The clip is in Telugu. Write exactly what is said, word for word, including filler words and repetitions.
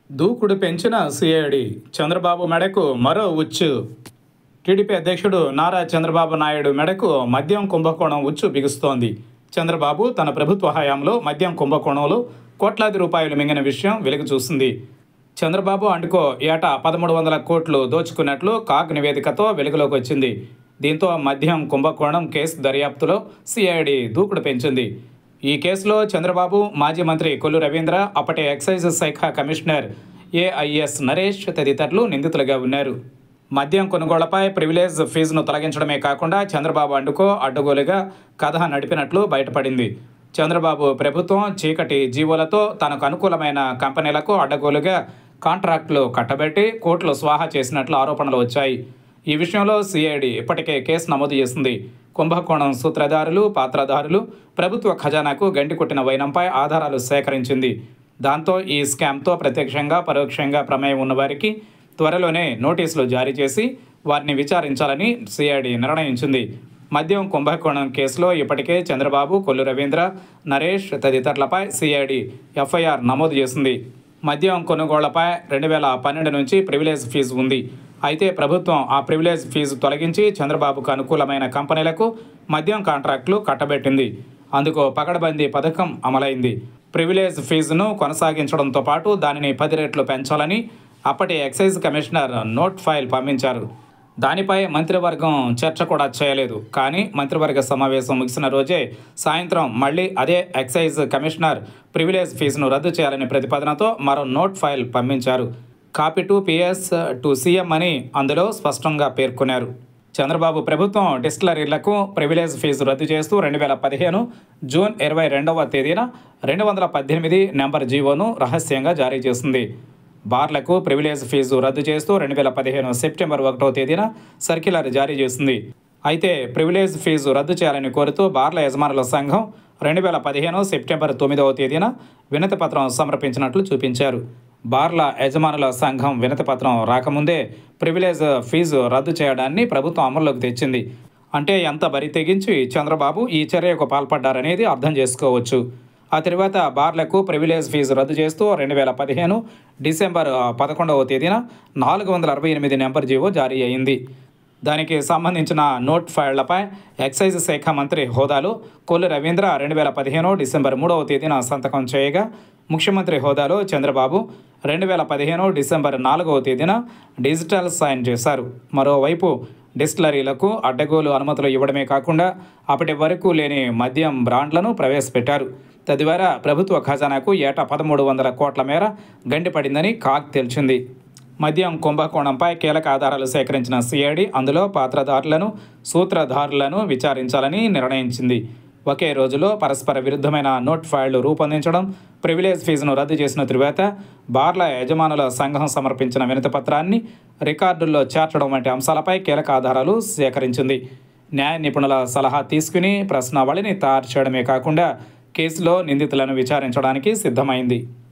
దూకుడు పెంచిన సిఐడి చంద్రబాబు మెడకు మరో ఉచ్చు. టీడీపీ అధ్యక్షుడు నారా చంద్రబాబు నాయుడు మెడకు మద్యం కుంభకోణం ఉచ్చు బిగుస్తోంది. చంద్రబాబు తన ప్రభుత్వ హయాంలో మద్యం కుంభకోణంలో కోట్లాది రూపాయలు మింగిన విషయం వెలుగు చూసింది. చంద్రబాబు అండుకో ఏటా పదమూడు వందల కోట్లు దోచుకున్నట్లు కాగ్ నివేదికతో వెలుగులోకి వచ్చింది. దీంతో మద్యం కుంభకోణం కేసు దర్యాప్తులో సిఐడి దూకుడు పెంచింది. ఈ కేసులో చంద్రబాబు, మాజీ మంత్రి కొల్లు రవీంద్ర, అప్పటి ఎక్సైజ్ శాఖ కమిషనర్ ఏఐఎస్ నరేష్ తదితరులు నిందితులుగా ఉన్నారు. మద్యం కొనుగోళ్లపై ప్రివిలేజ్ ఫీజును తొలగించడమే కాకుండా చంద్రబాబు అండుకో అడ్డగోలుగా కథ నడిపినట్లు బయటపడింది. చంద్రబాబు ప్రభుత్వం చీకటి జీవోలతో తనకు అనుకూలమైన కంపెనీలకు అడ్డగోలుగా కాంట్రాక్టులు కట్టబెట్టి కోట్లు స్వాహా చేసినట్లు ఆరోపణలు వచ్చాయి. ఈ విషయంలో సిఐడి ఇప్పటికే కేసు నమోదు చేసింది. కుంభకోణం సూత్రధారులు, పాత్రధారులు ప్రభుత్వ ఖజానాకు గండి కొట్టిన వైనంపై ఆధారాలు సేకరించింది. దాంతో ఈ స్కామ్తో ప్రత్యక్షంగా పరోక్షంగా ప్రమేయం ఉన్నవారికి త్వరలోనే నోటీసులు జారీ చేసి వారిని విచారించాలని సిఐడి నిర్ణయించింది. మద్యం కుంభకోణం కేసులో ఇప్పటికే చంద్రబాబు, కొల్లు రవీంద్ర, నరేష్ తదితరులపై సిఐడి ఎఫ్ఐఆర్ నమోదు చేసింది. మద్యం కొనుగోళ్లపై రెండు వేల పన్నెండు నుంచి ప్రివిలేజ్ ఫీజు ఉంది. అయితే ప్రభుత్వం ఆ ప్రివిలేజ్ ఫీజు తొలగించి చంద్రబాబుకు అనుకూలమైన కంపెనీలకు మద్యం కాంట్రాక్టులు కట్టబెట్టింది. అందుకు పకడ్బందీ పథకం అమలైంది. ప్రివిలేజ్ ఫీజును కొనసాగించడంతో పాటు దానిని పది రెట్లు పెంచాలని అప్పటి ఎక్సైజ్ కమిషనర్ నోట్ ఫైల్ పంపించారు. దానిపై మంత్రివర్గం చర్చ కూడా చేయలేదు. కానీ మంత్రివర్గ సమావేశం ముగిసిన రోజే సాయంత్రం మళ్ళీ అదే ఎక్సైజ్ కమిషనర్ ప్రివిలేజ్ ఫీజును రద్దు చేయాలని ప్రతిపాదనతో మరో నోట్ ఫైల్ పంపించారు. Copy to PS to CM అని అందులో స్పష్టంగా పేర్కొన్నారు. చంద్రబాబు ప్రభుత్వం డిస్టిలరీలకు ప్రివిలేజ్ ఫీజు రద్దు చేస్తూ రెండు వేల పదిహేను జూన్ ఇరవై రెండవ తేదీన రెండు వందల పద్దెనిమిది నెంబర్ జీవోను రహస్యంగా జారీ చేసింది. బార్లకు ప్రివిలేజ్ ఫీజు రద్దు చేస్తూ రెండు వేల పదిహేను సెప్టెంబర్ ఒకటో తేదీన సర్క్యులర్ జారీ చేసింది. అయితే ప్రివిలేజ్ ఫీజు రద్దు చేయాలని కోరుతూ బార్ల యజమానుల సంఘం రెండు వేల పదిహేను సెప్టెంబర్ తొమ్మిదవ తేదీన వినతి పత్రం సమర్పించినట్లు చూపించారు. బార్ల యజమానుల సంఘం వినతి పత్రం రాకముందే ప్రివిలేజ్ ఫీజు రద్దు చేయడాన్ని ప్రభుత్వం అమల్లోకి తెచ్చింది. అంటే ఎంత బరి తెగించి చంద్రబాబు ఈ చర్యకు పాల్పడ్డారనేది అర్థం చేసుకోవచ్చు. ఆ తర్వాత బార్లకు ప్రివిలేజ్ ఫీజు రద్దు చేస్తూ రెండు వేల పదిహేను డిసెంబర్ పదకొండవ తేదీన నాలుగు వందల అరవై ఎనిమిది నెంబర్ జీవో జారీ అయింది. దానికి సంబంధించిన నోట్ ఫైళ్లపై ఎక్సైజ్ శాఖ మంత్రి హోదాలో కొల్లు రవీంద్ర రెండు వేల పదిహేను డిసెంబర్ మూడవ తేదీన సంతకం చేయగా, ముఖ్యమంత్రి హోదాలో చంద్రబాబు రెండు వేల పదిహేను డిసెంబర్ నాలుగవ తేదీన డిజిటల్ సైన్ చేశారు. మరోవైపు డిస్టిలరీలకు అడ్డగోలు అనుమతులు ఇవ్వడమే కాకుండా అప్పటి వరకు లేని మద్యం బ్రాండ్లను ప్రవేశపెట్టారు. తద్వారా ప్రభుత్వ ఖజానాకు ఏటా పదమూడు వందల కోట్ల మేర గండిపడిందని కాగ్ తెలిసింది. మద్యం కుంభకోణంపై కీలక ఆధారాలు సేకరించిన సిఐడి అందులో పాత్రధారులను, సూత్రధారులను విచారించాలని నిర్ణయించింది. ఒకే రోజులో పరస్పర విరుద్ధమైన నోట్ ఫైళ్లు రూపొందించడం, ప్రివిలేజ్ ఫీజును రద్దు చేసిన తరువాత బార్ల యజమానుల సంఘం సమర్పించిన వినతిపత్రాన్ని రికార్డుల్లో చేర్చడం వంటి అంశాలపై కీలక ఆధారాలు సేకరించింది. న్యాయ నిపుణుల సలహా తీసుకుని ప్రశ్నావళిని తయారు చేయడమే కాకుండా కేసులో నిందితులను విచారించడానికి సిద్ధమైంది.